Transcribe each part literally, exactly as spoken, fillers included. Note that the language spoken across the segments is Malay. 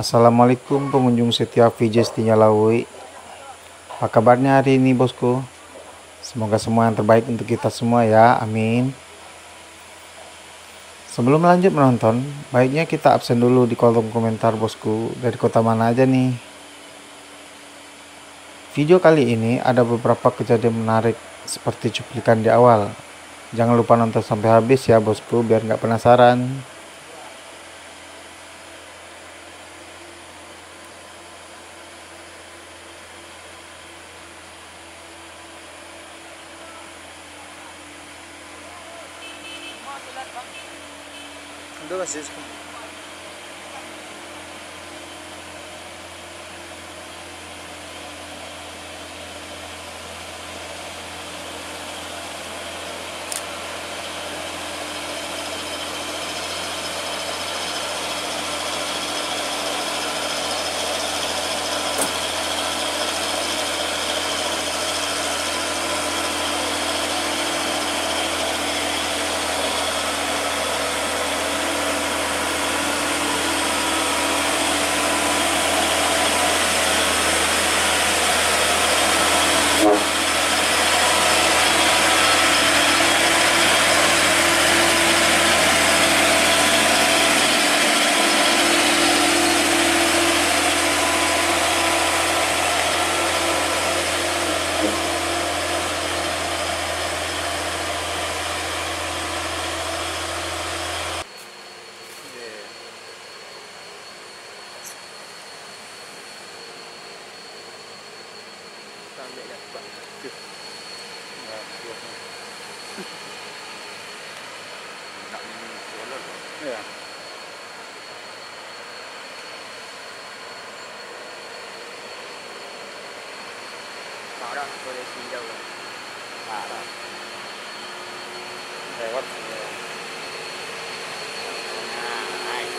Assalamualaikum pengunjung setia V J Setia Lawi. Apa kabarnya hari ini bosku? Semoga semua yang terbaik untuk kita semua ya, amin. Sebelum lanjut menonton, baiknya kita absen dulu di kolom komentar bosku, dari kota mana aja nih. Video kali ini ada beberapa kejadian menarik seperti cuplikan di awal. Jangan lupa nonton sampai habis ya bosku, biar nggak penasaran. Ya. Parah boleh sinjau. Parah. Lewat. Nah, naik.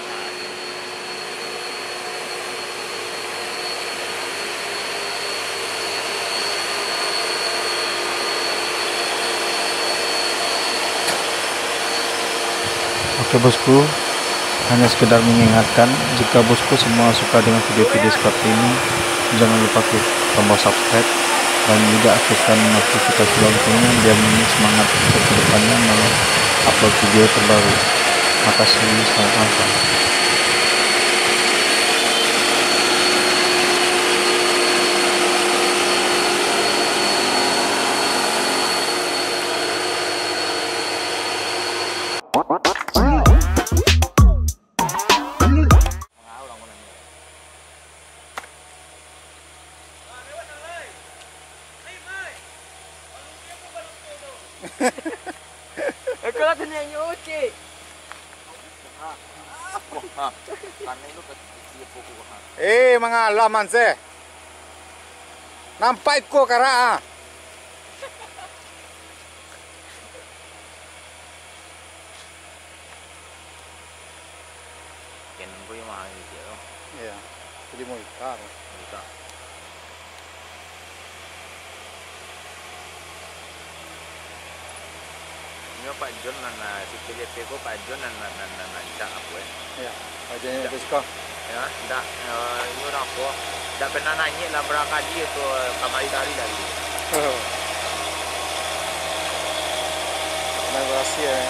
Oke bosku, hanya sekedar mengingatkan, jika bosku semua suka dengan video-video seperti ini, jangan lupa klik tombol subscribe dan juga aktifkan notifikasi loncengnya biar ini semangat untuk kedepannya upload video terbaru. Makasih, selamat nonton. Aku lah tanya nyuci. Eh, mga laman se. Nampak ko kara. Kenan ko yung mga video. Iya. Jadi mau ikan. Bisa. Ini Pak John na si Philip ko Pak John na na na na aku eh. Iya. Wajahnya Besko. Ya, ndak ini orang aku. Ndak pernah nanya lah berapa dia tu kamari dari dari. Oh. Terima kasih ya.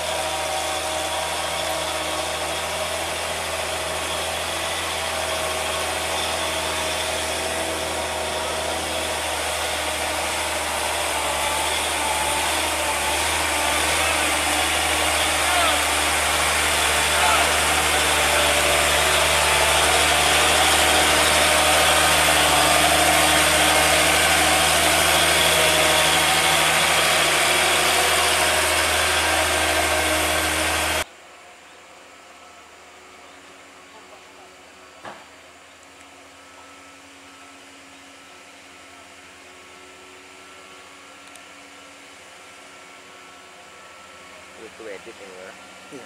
Itu edit ya. Iya.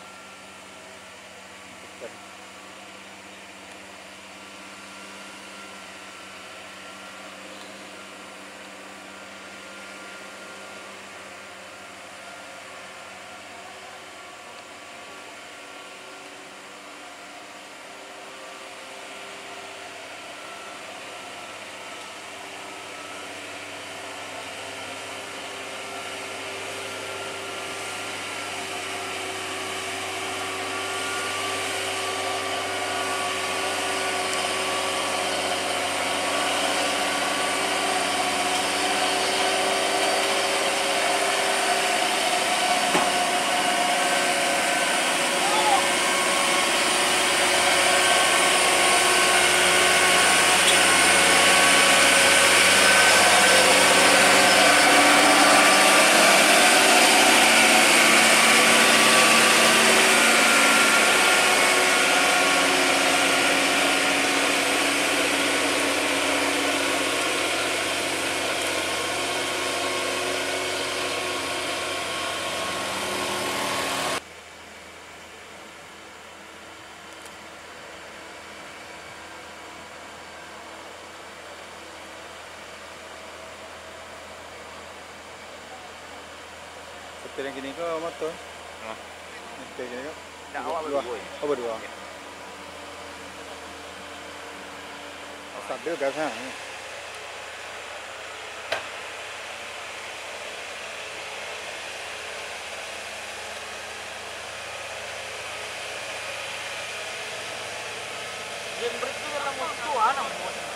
Nyetir yang gini kok motor? Hah? Nyetir gini kok? Nggak, awak Dua. berdua ya? Oh berdua. Stabil gasnya. Game break itu dalam waktu anak